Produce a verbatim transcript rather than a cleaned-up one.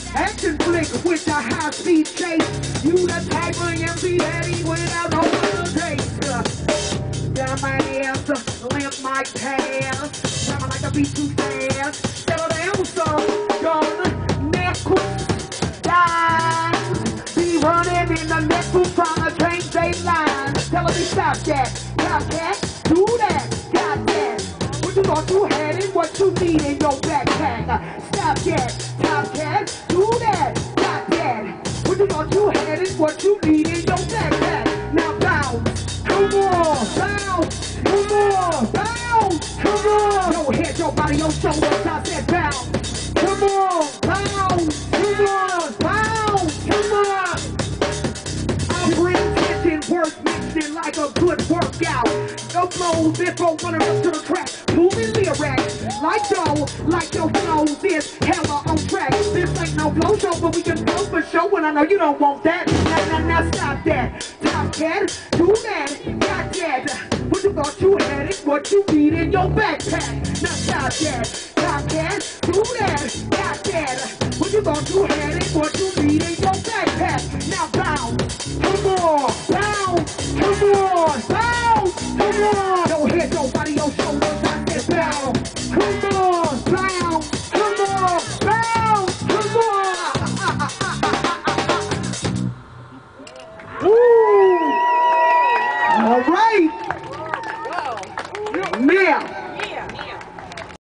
Action flick with a high-speed chase. You the type of M C heavy without no hesitation. Down my ass, limp my pass. Time like a beat too fast. Settle down, son. Gonna neck dimes. Be running in the neck who's trying to change they lines. Tell me stop that. Stop that. Do that. Got that. What you thought you had it, what you need in your backpack. Stop that. Stop that. Do that. Got that. What you thought you had it, what you need in your backpack. Now bounce. Come on. Bounce. Come on. Bounce. Come on. Your head, your body, your shoulders. I said bounce. Come on. Bounce. Come on. Bounce. Come on. I bring tension, work mixing like a good workout. No flows, before running up to the track. Moving lyrics, like dough, like your flows is hella on track. This ain't no flow show, but we can go for show, and I know you don't want that. Now, now, now, stop that. Top cat, do that, got that. What you thought you had it, what you need in your backpack. Now, stop that. Top cat, do that, got that. What you thought you had it, what you